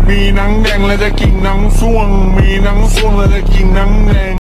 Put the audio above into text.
มีหนังแดงแล้วจะกินหนังส่วงมีหนังส่วงแล้วจะกินหนังแดง